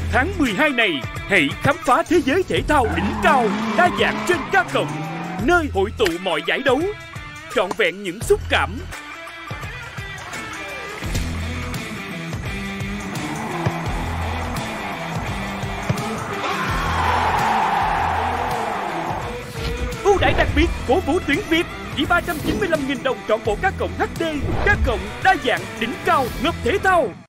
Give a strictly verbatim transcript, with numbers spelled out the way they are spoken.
tháng mười hai này, hãy khám phá thế giới thể thao đỉnh cao, đa dạng trên K cộng, nơi hội tụ mọi giải đấu, trọn vẹn những xúc cảm. Ưu đãi đặc biệt cổ vũ tuyển Việt chỉ ba trăm chín mươi lăm nghìn đồng trọn bộ K cộng hát đê. K cộng đa dạng đỉnh cao ngập thể thao.